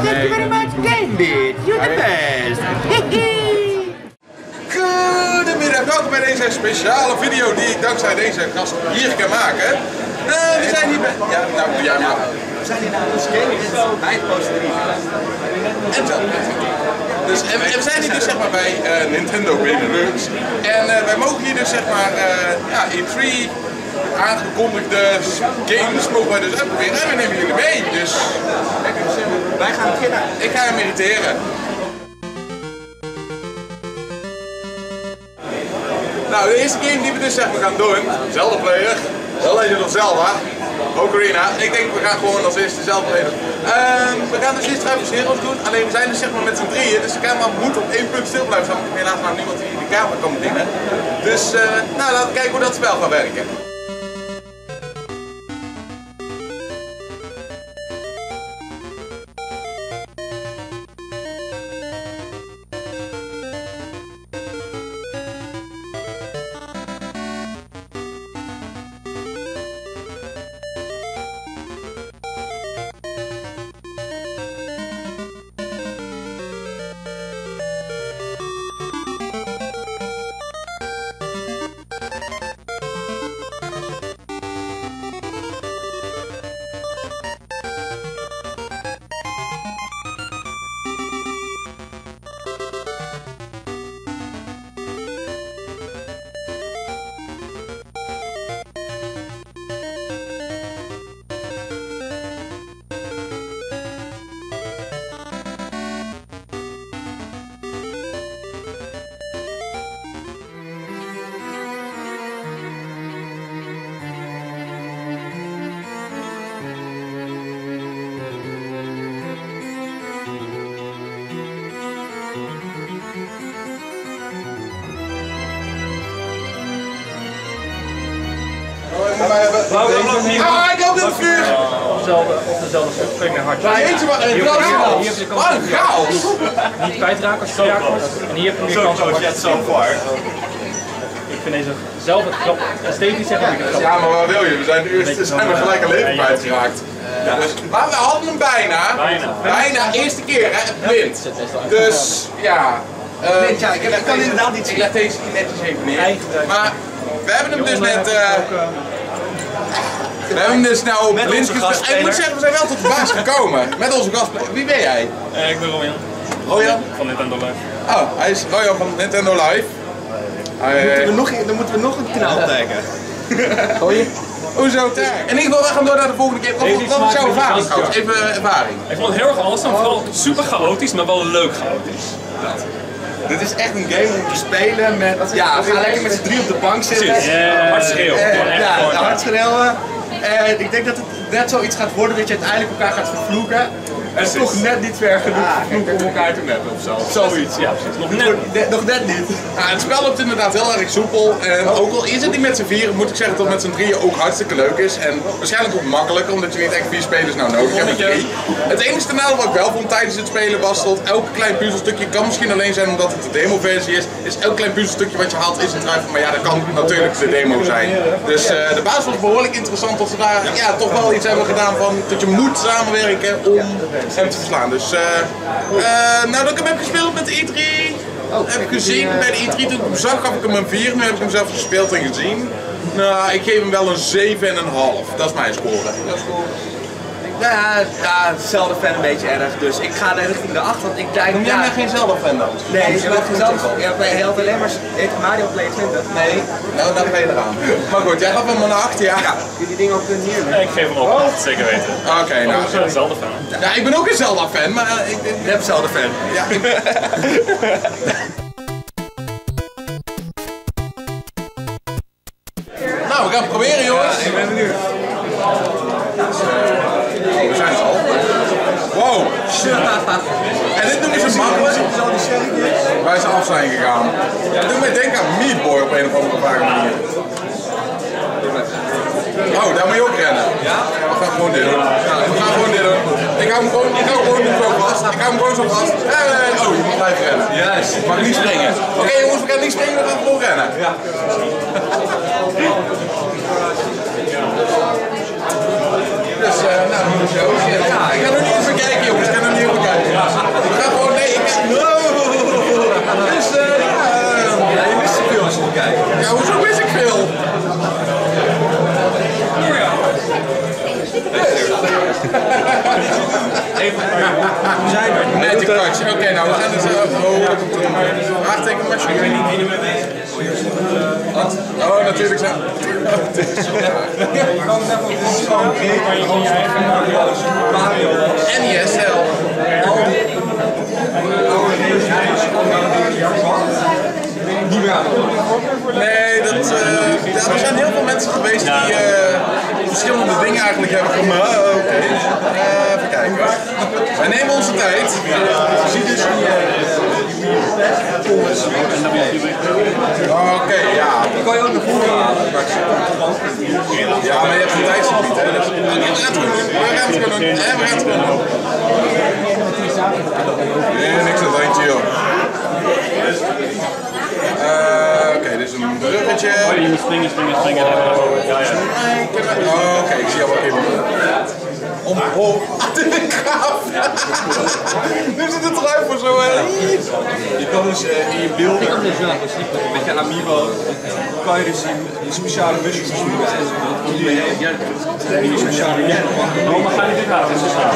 thank you very much, Gamebit. You're the best. Goedemiddag, welkom bij deze speciale video die ik dankzij deze gast hier kan maken. We zijn hier bij... Ja, nou, jij maar. We zijn hier naar ons game bij het Posterie. En zo. Dus, en we zijn hier dus zeg maar bij Nintendo Benelux. En wij mogen hier dus zeg maar ja, E3 aangekondigde games mogen wij dus uitproberen. En we nemen jullie mee. Dus Wij gaan beginnen. ik ga hem irriteren. Nou, de eerste game die we dus zeg maar gaan doen, Zelda player, The Legend of Zelda, Ocarina. Ik denk we gaan gewoon als eerste Zelda player. We gaan dus eerst Travis Heroes doen, alleen we zijn dus zeg maar met z'n drieën, dus de camera moet op één punt stil blijven staan, want ik heb helaas nou niemand die de camera kan bedienen. Dus nou, laten we kijken hoe dat spel gaat werken. Ah, ik heb het vuur! Op dezelfde spring naar hard. Jeetje, wat een chaos! Wat een chaos! Niet kwijtraken als je raakt wordt. En hier heb je meer kans op hard. Ik vind deze zelf het knap esthetisch zeg maar. Ja, maar wat wil je? We zijn de eerste, zijn we gelijk een leven kwijtgeraakt. Dus, maar we hadden hem bijna. Bijna, eerste keer hè, blind. Dus ja. Ja, ik kan inderdaad niet zien. Ik leg deze netjes even neer. Maar we hebben hem dus net. We hebben hem dus nou blind gespeeld. Ik moet zeggen, we zijn wel tot de baas gekomen. Met onze gastspeler. Wie ben jij? Ik ben Royan. Royan? Van Nintendo Live. Oh, hij is Royan van Nintendo Live. Dan moeten we nog een kanaal taggen. Hoezo? In ieder geval, we gaan door naar de volgende keer. Wat was jouw ervaring trouwens? Even ervaring. Ik vond het heel erg awesome, vooral super chaotisch, maar wel leuk chaotisch. Dit is echt een game om te spelen met... Ja, we gaan lekker met z'n drie op de bank zitten. Hard schreeuwen. Ja, hard schreeuwen. En ik denk dat het net zoiets gaat worden dat je uiteindelijk elkaar gaat vervloeken. En toch net niet ver genoeg vervloeken om elkaar te mappen ofzo. Zoiets. Ja, precies. Nog net niet. Ja, het spel loopt inderdaad heel erg soepel. En ook al is het niet met z'n vieren, moet ik zeggen dat het met z'n drieën ook hartstikke leuk is. En waarschijnlijk ook makkelijker, omdat je niet echt 4 spelers nou nodig hebt met 3. Het enige nadeel wat ik wel vond tijdens het spelen was dat elk klein puzzelstukje kan misschien alleen zijn omdat het de demo-versie is. Elk klein puzzelstukje wat je haalt is een trui, maar ja, dat kan natuurlijk de demo zijn. Dus de basis was behoorlijk interessant dat ze daar ja, toch wel iets hebben gedaan van dat je moet samenwerken om hem te verslaan. Dus nou dat ik hem heb gespeeld met de E3, heb ik gezien bij de E3 toen ik hem zag gaf ik hem een 4, nu heb ik hem zelf gespeeld en gezien. Nou, ik geef hem wel een 7,5, dat is mijn score. Ja, Zelda-fan een beetje erg, dus ik ga richting de 8, want ik denk... Noem jij mij geen Zelda-fan dan? Nee, je bent geen Zelda-fan. Ja, bij heel veel alleen maar Mario Play 20. Nee, nou dan ben je eraan. Maar goed, jij gaf hem een 8, ja. Kun je die dingen ook hier? Ik geef hem ook 8, zeker weten. Oké, nou. Ik ben zelden fan. Ja, ik ben ook een Zelda-fan, maar ik... Je hebt Zelda-fan. Ja, Nou, we gaan het proberen jongens. Ik ben benieuwd. We zijn er al. Wow. En dit noemen ze makkelijk. Waar ze af zijn gegaan. Dat doet mij denken aan Meat Boy op een of andere vage manier. Oh, daar moet je ook rennen. Ja? We gaan gewoon dit doen. We gaan gewoon dit doen. Ik hou hem gewoon zo vast. Ik hou hem gewoon zo vast. Oh, je moet blijven rennen. Juist. Ik mag niet springen. Oké jongens, we gaan niet springen, we gaan gewoon rennen. Ja. Dus, nou, ja, ik ga nog niet even kijken jongens, ik ga nog niet even kijken. Magic touch. Oké, nou we gaan dus... Vraagtekenmachine. Oh, natuurlijk zo. NES zelf. Nee, er zijn heel veel mensen geweest die verschillende dingen eigenlijk hebben gemaakt. Oké. Even kijken. Wij nemen onze tijd. Je ziet dus Oké, ja. Die kan je ook naar voren halen. Ja, maar je hebt een tijdslimiet, hè. Dus we gaan het gewoon doen. We gaan het gewoon doen. We gaan het gewoon doen. Nee, niks aan het eindje, joh. Oké, dit is een bruggetje. Oh, je moet springen. Ja. Oké, ik zie al wat in. Omhoog. Dit is gaaf. Nu zit het eruit voor zo, hè. Je kan dus in je beelden, met je amiibo, kan je dus die speciale musjes doen. Die speciale Oh, maar ga je dit halen?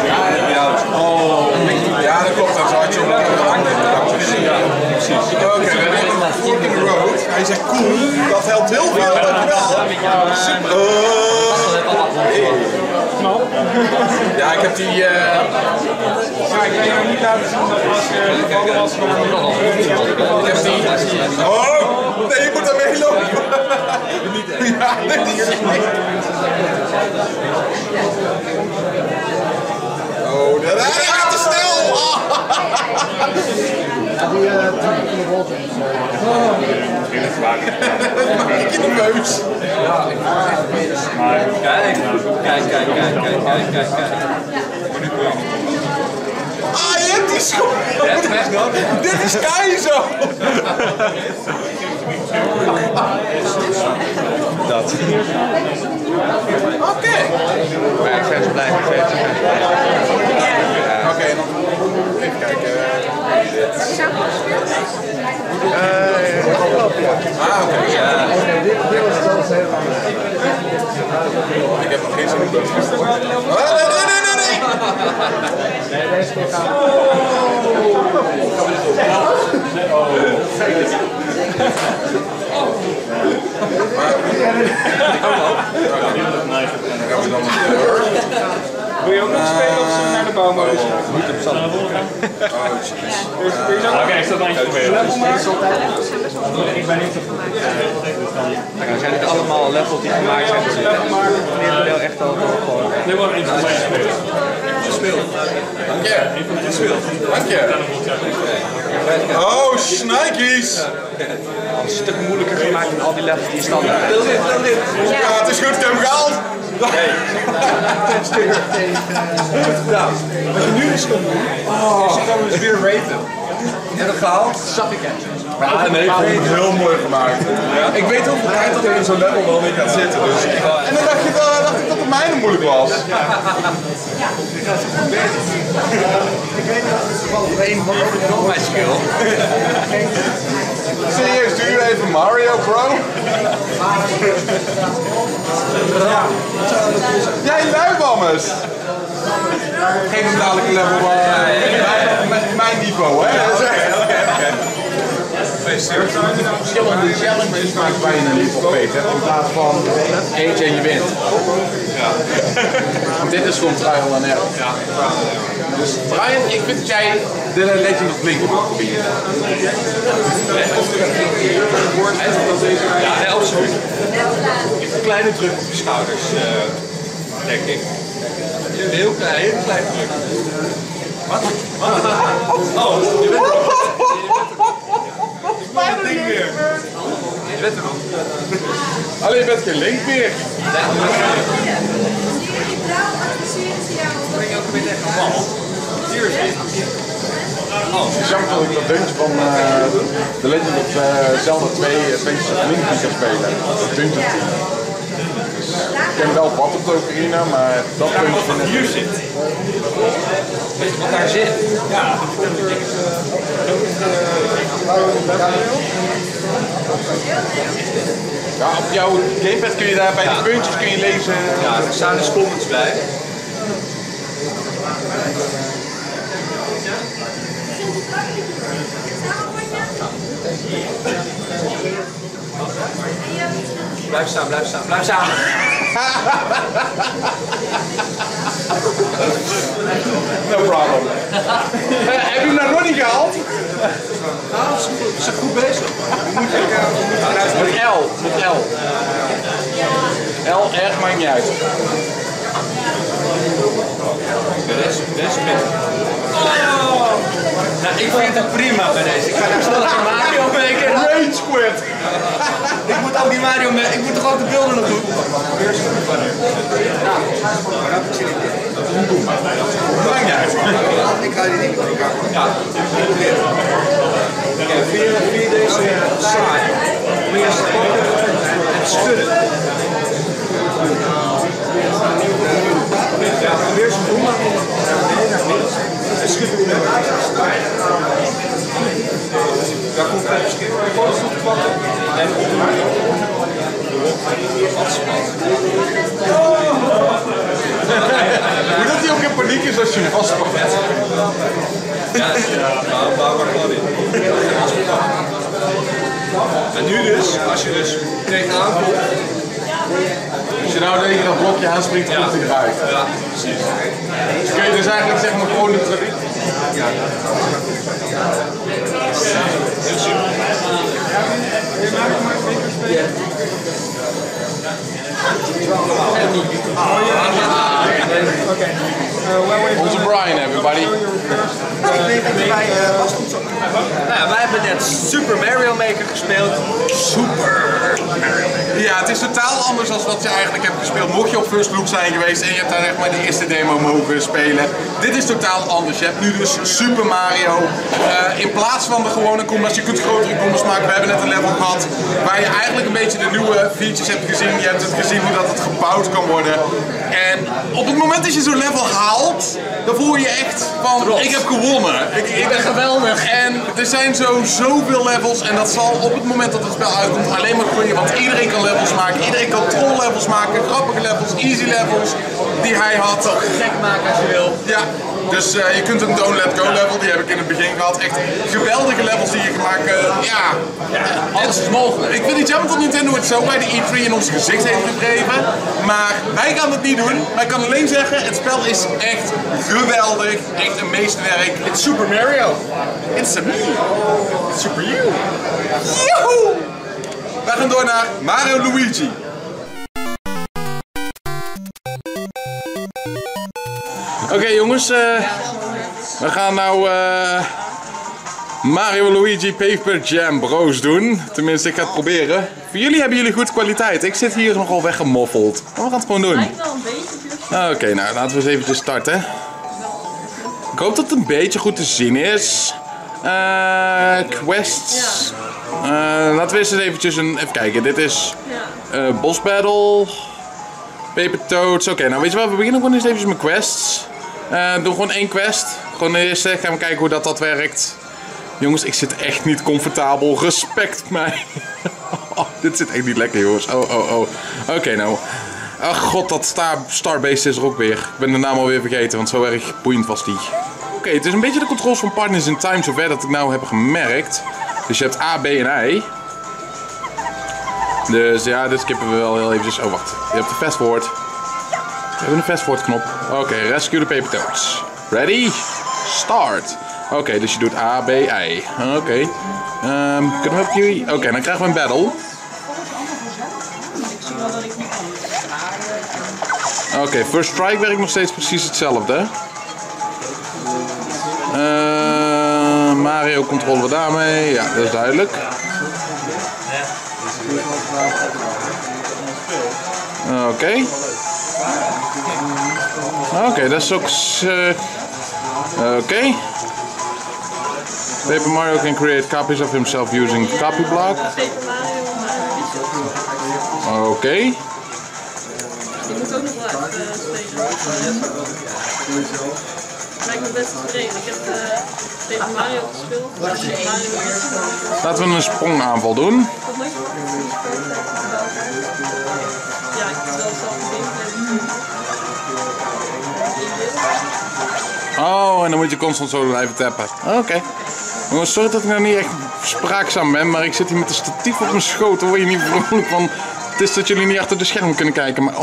Ja, dat klopt. Dan zou je zo precies. Oké, we hebben een Forking Road. Hij zegt cool. Dat helpt heel veel. Dankjewel. Super. Ja, ik heb die... Ik kan jou niet laten zien dat als je gevallen was van Ik heb die... Oh! Nee, je moet daarmee lopen. Ja, dit is... Oh, dat gaat te snel! Dat maak ik in de neus. Kijk. Ah, je hebt die schoen! Dit is Keizo! Dat. Oké. Maar vers blijven. Oké, dan even kijken. Oké. Ja. Ik heb nog geen zin in dat. Oh, nee. Wil je ook nog spelen of zullen we naar de bouwmodus gaan? Oké, ik zal het eindje proberen. Ik ben niet zo goed. Dan zijn dit allemaal levels die gemaakt zijn. Dus dit deel echt al gewoon. Nee, maar één van mij spelen. Dank je. Oh, Snikes! Een stuk moeilijker gemaakt dan al die levels die standaard. Wil dit. Ja, het is goed, ik heb hem gehaald! Goed gedaan. Wat je nu dus kan doen, is je kan dus weer raten. Heb je het gehaald? Ja, nee, ik vond het heel mooi gemaakt. Ik weet hoeveel tijd dat er in zo'n level wel niet gaat zitten. Dus. En dan dacht ik dat het mijne moeilijk was. Ik weet niet of het toevallig op één van over mijn skill. Serieus, doe je even Mario, bro? Jij luibammers! Geef hem dadelijk een level met mijn niveau, hè? Verschillende challenges maakt bijna niet op Peter, in plaats van eentje en je wint. Ja. Dit is gewoon trial and error. Ja. Dus Brian, ik vind dat jij de Legend of Link moet proberen. Ja, nee, absoluut. Een kleine druk op je schouders, denk ik. Een hele kleine druk. Wat? Oh, je bent er nog. Je bent er nog. Alleen je bent geen Link meer. Breng je ook een beetje echt een bal. Seriously. Het is jammer dat ik dat deuntje van The Legend of Zelda 2 Adventures of Link niet kan spelen. Dat deuntje team. Dus, ik ken wel wat op de ocarina, maar dat deuntje van hier zit. Weet je wat daar zit? Ja, ja, op jouw gamepad kun je daar bij de puntjes kun je lezen. Ja, er staan dus comments bij. Blijf staan, blijf staan, blijf staan. No problem. Heb je hem nou nog niet gehaald? Nou, ze zijn goed bezig. Met L, met L. L, R, maakt niet uit. Deze met. Oh! Nou, ik vind het prima bij deze. Ik ga daar snel naar Mario maken. Rage quit! Ik moet ook die Mario mee. Ik moet toch ook de beelden nog doen? Maakt niet uit. Ik ga die niet doen. Ja, oké, via deze saai. Moet je pakken en schudden. Ja, probeer ze doen. En schudden weer. Daar komt bij de schip. Gewoon goed pakken. En op de markt. Hoe dat hij ook in paniek is als je hem vastpakt. Ja, maar gewoon niet. En nu dus, als je dus tegenaan komt. Als je nou tegen dat blokje aanspringt, komt hij eruit. Ja, precies. Dus kun je dus eigenlijk zeg maar gewoon de traditie. Ja. Heel simpel. Onze Brian, everybody. Ik weet dat wij nou, wij hebben net Super Mario Maker gespeeld. Super Mario Maker. Ja, het is totaal anders dan wat je eigenlijk hebt gespeeld. Mocht je op First Look zijn geweest en je hebt daar echt maar de eerste demo mogen spelen. Dit is totaal anders. Je hebt nu dus Super Mario. In plaats van de gewone Koopas, je kunt grotere Koopas maken. We hebben net een level gehad waar je eigenlijk een beetje de nieuwe features hebt gezien. Je hebt het gezien hoe dat het gebouwd kan worden. En op het moment dat je zo'n level haalt, dan voel je echt van, ik heb gewonnen. Ik ben geweldig. En er zijn zoveel levels en dat zal op het moment dat het spel uitkomt alleen maar groeien. Want iedereen kan levels maken, iedereen kan troll levels maken, grappige levels, easy levels die hij had. Gek maken als je wil. Ja, dus je kunt een Don't Let Go level, die heb ik in het begin gehad. Echt geweldige levels die je kan maken. Ja, alles is mogelijk. Ik vind het jammer dat Nintendo het zo bij de E3 in ons gezicht heeft gedreven. Maar wij gaan het niet doen. Maar ik kan alleen zeggen, het spel is echt geweldig. Echt een meesterwerk. It's Super Mario. It's a me. It's Super You. Joehoe! We gaan door naar Mario Luigi. Oké jongens, we gaan nou Mario Luigi Paper Jam Bros doen. Tenminste, ik ga het proberen. Voor jullie hebben jullie goed kwaliteit. Ik zit hier nogal weggemoffeld. Maar we gaan het gewoon doen. Lijkt wel een beetje. Oké, nou laten we eens eventjes starten. Ik hoop dat het een beetje goed te zien is. Quests. Laten we eens eventjes even kijken. Dit is Boss Battle. Paper Toads. Oké, nou weet je wat, we beginnen gewoon eens eventjes met quests. Doe gewoon één quest. Gewoon de eerste. Gaan we kijken hoe dat werkt. Jongens, ik zit echt niet comfortabel. Respect mij. Dit zit echt niet lekker, jongens. Oh. Oké, nou. Ach god, dat Starbase is er ook weer. Ik ben de naam alweer vergeten, want zo erg boeiend was die. Oké, het is een beetje de controls van Partners in Time, zover dat ik nou heb gemerkt. Dus je hebt A, B en I. Dus ja, dit skippen we wel heel eventjes. Oh, wacht. Je hebt de fast forward. We hebben een fast forward knop. Oké, rescue the paper toads. Ready? Start. Oké, dus je doet A, B, I. Oké. Kunnen we op jullie? Oké, dan krijgen we een battle. Oké, first strike werkt nog steeds precies hetzelfde. Mario controleren we daarmee. Ja, dat is duidelijk. Oké, dat is ook... Oké. Paper Mario can create copies of himself using copy block. Oké. Die moet ook nog wel even spelen. Lijkt me best tevreden. Ik heb Paper Mario gespeeld. Laten we een sprongaanval doen. Ja, ik heb het wel zelf gedaan. Oh, en dan moet je constant zo blijven tappen. Oké. Jongens, sorry dat ik nou niet echt spraakzaam ben, maar ik zit hier met een statief op mijn schoot. Daar word je niet vrolijk van. Het is dat jullie niet achter de scherm kunnen kijken, maar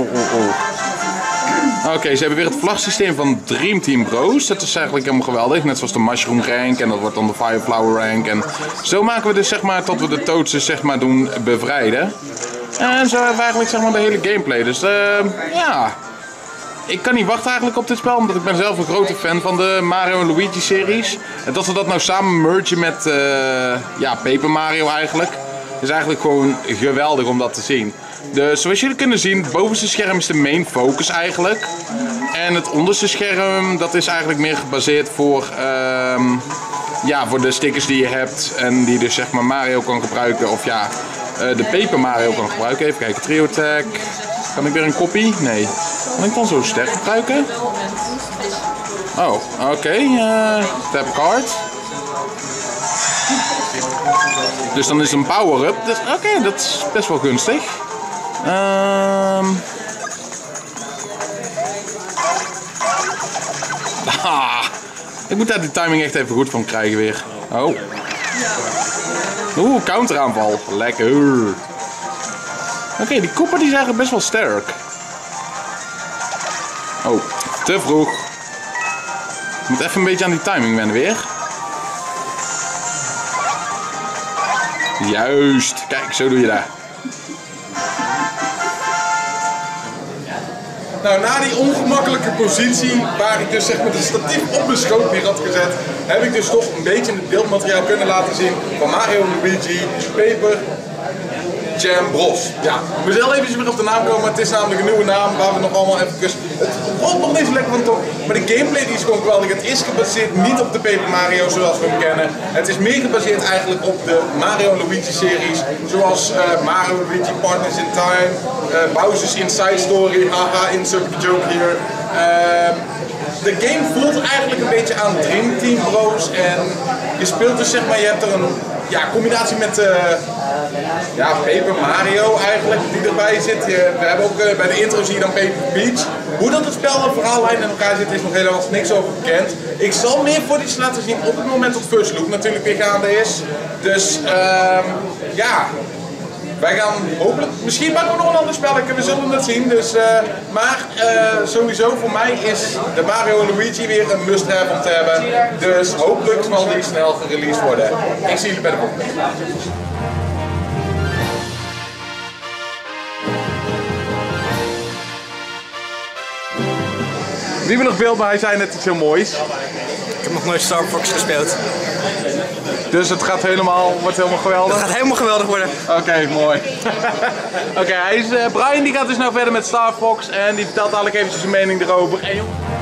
Oké, ze hebben weer het vlagsysteem van Dream Team Bros. Dat is eigenlijk helemaal geweldig. Net zoals de Mushroom Rank en dat wordt dan de Fireflower Rank. En zo maken we dus zeg maar tot we de Toadsen zeg maar doen bevrijden. En zo hebben we eigenlijk zeg maar de hele gameplay. Dus ja, ik kan niet wachten eigenlijk op dit spel. Omdat ik ben zelf een grote fan van de Mario en Luigi series. En dat we dat nou samen mergen met ja, Paper Mario eigenlijk. Is eigenlijk gewoon geweldig om dat te zien. Dus zoals jullie kunnen zien, het bovenste scherm is de main focus eigenlijk. En het onderste scherm, dat is eigenlijk meer gebaseerd voor, ja, voor de stickers die je hebt. En die dus zeg maar Mario kan gebruiken, of ja, de Paper Mario kan gebruiken. Even kijken, Trio Attack. Kan ik weer een kopie? Nee. Kan ik dan zo'n ster gebruiken? Oh, oké. Tap card. Dus dan is het een power-up. Dus, oké, dat is best wel gunstig. Ik moet daar die timing echt even goed van krijgen weer. Oh. Oeh, counteraanval. Lekker. Oké, die koppen die zijn eigenlijk best wel sterk. Oh, te vroeg. Ik moet even een beetje aan die timing wennen weer. Juist. Kijk, zo doe je dat. Nou, na die ongemakkelijke positie, waar ik dus zeg maar de statief op mijn schoot neer had gezet, heb ik dus toch een beetje het beeldmateriaal kunnen laten zien van Mario & Luigi, Paper Jam Bros. Ja, we zullen even weer op de naam komen, het is namelijk een nieuwe naam waar we nog allemaal even... Het rolt nog niet zo lekker van top, maar de gameplay die is gewoon geweldig. Het is gebaseerd niet op de Paper Mario zoals we hem kennen. Het is meer gebaseerd eigenlijk op de Mario & Luigi series, zoals Mario & Luigi Partners in Time, Bowser's Inside Story, haha, insert joke hier. De game voelt eigenlijk een beetje aan Dream Team Bros en je speelt dus zeg maar, je hebt er een combinatie met ja, Paper Mario eigenlijk die erbij zit. We hebben ook bij de intro zie je dan Paper Peach. Hoe dat het spel en verhaallijn in elkaar zit is nog helemaal niks over bekend. Ik zal meer footage laten zien op het moment dat First Look natuurlijk weer gaande is. Dus ja, wij gaan hopelijk, misschien maken we nog een ander spelletje, we zullen het zien. Dus, maar sowieso voor mij is de Mario & Luigi weer een must-have om te hebben. Dus hopelijk zal die snel gereleased worden. Ik zie jullie bij de volgende. Wie wil nog beeld, maar hij zei net iets heel moois. Ik heb nog nooit Star Fox gespeeld. Dus het gaat wordt helemaal geweldig? Het gaat helemaal geweldig worden. Oké, mooi. Oké, Brian die gaat dus nou verder met Star Fox en die vertelt dadelijk eventjes zijn mening erover. En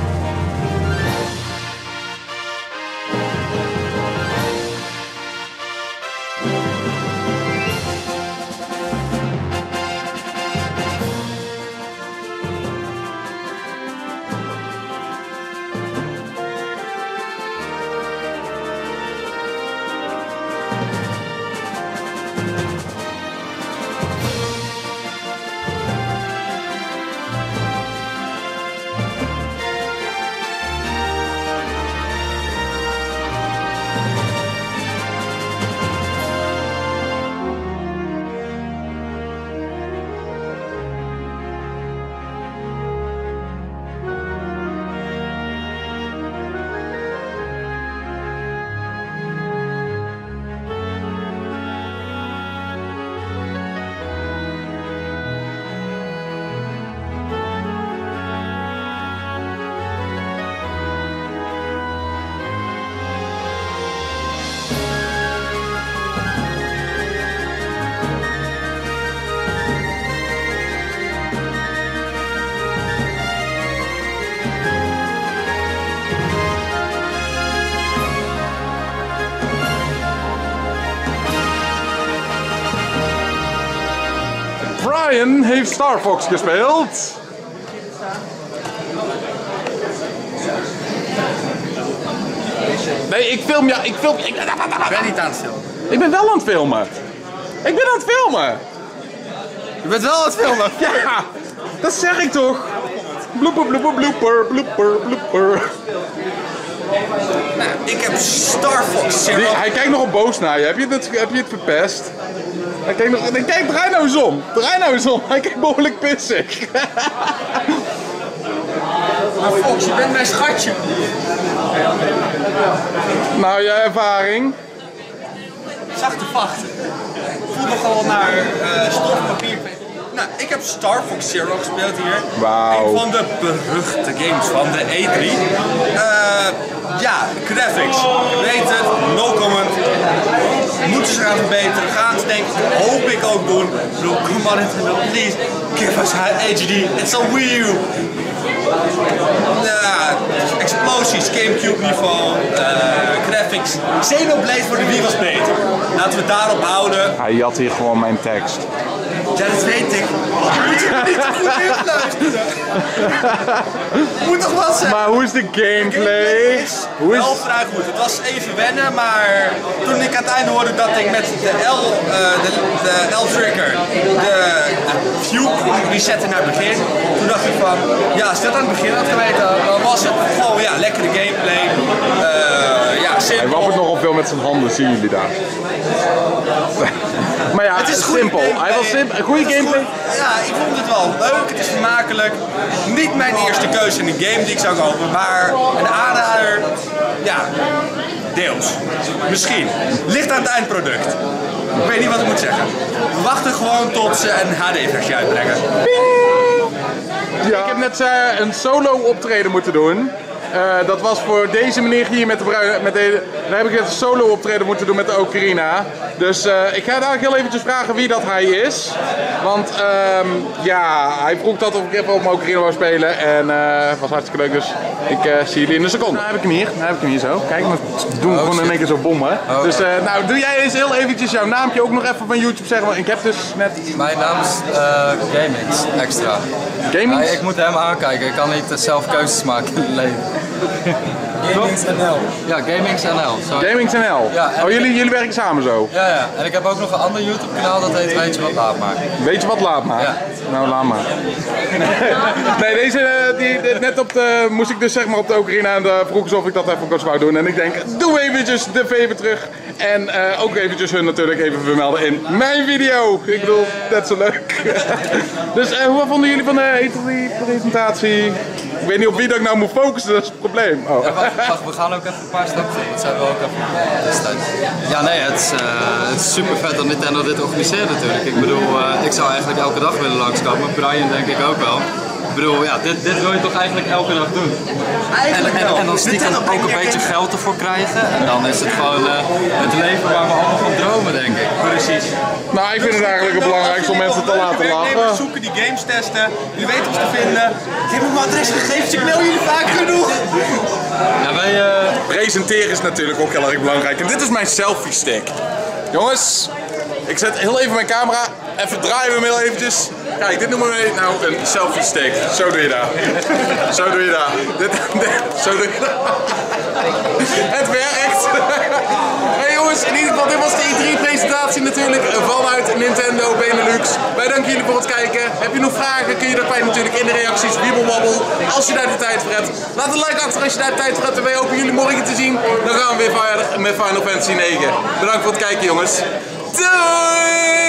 Brian heeft Star Fox gespeeld. Nee, ik film ja, ik film. Ik ben niet aan het filmen. Ik ben wel aan het filmen. Ik ben aan het filmen. Je bent wel aan het filmen? Ja, dat zeg ik toch. Blooper, blooper, blooper, blooper, blooper. Nou, ik heb Star Fox Zero. Hij kijkt nogal boos naar je. Heb je het verpest? Hij kijkt nog... Nee, kijk, draai nou eens om. Draai nou eens om. Hij kijkt behoorlijk pissig. Maar Fox, je bent mijn schatje. Nou, je ervaring? Zachte vachten. Voel nogal naar stof, papier. Nou, ik heb Star Fox Zero gespeeld hier. Wauw. Een van de beruchte games van de E3. Ja, graphics. Weet het, no comment. Moeten ze gaan verbeteren? Gaan ze denk ik, hoop ik ook doen. Ik bedoel, come on Nintendo, please. Give us HD. It's a Wii U. Ja, explosies, Gamecube niveau, graphics. Xenoblade voor de Wii was beter. Laten we het daarop houden. Hij jat hier gewoon mijn tekst. Ja, dat weet ik. Moet je er niet te goed in luisteren? Moet toch wat zijn? Maar hoe is de gameplay? Hoe is... Wel vrij goed. Het was even wennen, maar toen ik aan het einde hoorde dat ik met de L-trigger de view resetten naar het begin, toen dacht ik van, ja, als je dat aan het begin had geweten, dan was het gewoon, ja, lekkere gameplay. Ja, simpel. Hij wappert nogal veel met zijn handen, zien jullie daar. Maar ja, Het is simpel. Hij was simpel. Goede gameplay. Ja, ik vond het wel leuk. Het is vermakelijk. Niet mijn eerste keuze in een game die ik zou kopen, maar een aanrader. Ja, deels. Misschien. Ligt aan het eindproduct. Ik weet niet wat ik moet zeggen. We wachten gewoon tot ze een HD-versie uitbrengen. Ja. Ik heb net een solo optreden moeten doen. Dat was voor deze meneer hier met de bruine. Daar heb ik net een solo optreden moeten doen met de Ocarina. Dus ik ga daar heel eventjes vragen wie dat hij is. Want ja, hij vroeg dat of ik even op mijn Ocarina wou spelen. En het was hartstikke leuk, dus ik zie jullie in een seconde. Nou heb ik hem hier, zo. Kijk, we doen gewoon in één keer zo bommen. Oh, dus nou, doe jij eens heel eventjes jouw naampje ook nog even van YouTube zeggen. Want ik heb dus net... Mijn naam is Gamings Extra. Gamings? Ik moet hem aankijken, ik kan niet zelf keuzes maken in het leven. Gamings NL. Ja, Gamings NL. Sorry. Gamings NL. Ja, oh, jullie werken samen zo? Ja, ja. En ik heb ook nog een ander YouTube kanaal dat heet Weet je wat, laat maar. Weet je wat, laat maar? Ja. Nou, laat maar. Nee, deze, net op de, moest ik dus zeg maar op de Ocarina en vroeg ze of ik dat even kort wou doen. En ik denk, doe eventjes de even terug. En ook eventjes hun natuurlijk even vermelden in mijn video. Ik bedoel, net zo leuk. Dus hoe vonden jullie van de E3-presentatie? Ik weet niet op wie dat ik nou moet focussen, dat is het probleem. Oh. Ja, wacht, we gaan ook even een paar stappen doen. Dat zijn we ook even destijds. Ja, nee, het is super vet dat Nintendo dit organiseert natuurlijk. Ik bedoel, ik zou eigenlijk elke dag willen langskomen. Brian denk ik ook wel. Ik bedoel, ja, dit wil je toch eigenlijk elke dag doen? En dan stiekem ook een beetje geld ervoor krijgen. En dan is het gewoon het leven waar we allemaal van dromen, denk ik. Precies. Nou, ik vind het eigenlijk het belangrijkste om mensen te laten lachen. Zoeken die games testen, jullie weten ons te vinden. Ik heb mijn adres gegeven, dus ik mail jullie vaak genoeg. Ja, wij, Presenteren is natuurlijk ook heel erg belangrijk. En dit is mijn selfie stick. Jongens, ik zet heel even mijn camera. Even draaien we hem heel eventjes. Kijk, dit noemen we nou een selfie stick. Zo doe je dat. Zo doe je dat. Zo doe je dat. Het werkt. Hey jongens, in ieder geval, dit was de E3-presentatie natuurlijk vanuit Nintendo Benelux. Wij danken jullie voor het kijken. Heb je nog vragen, kun je dat kwijt natuurlijk in de reacties. Wiebelwabbel, als je daar de tijd voor hebt. Laat een like achter als je daar de tijd voor hebt. En wij hopen jullie morgen te zien. Dan gaan we weer verder met Final Fantasy 9. Bedankt voor het kijken jongens. Doei!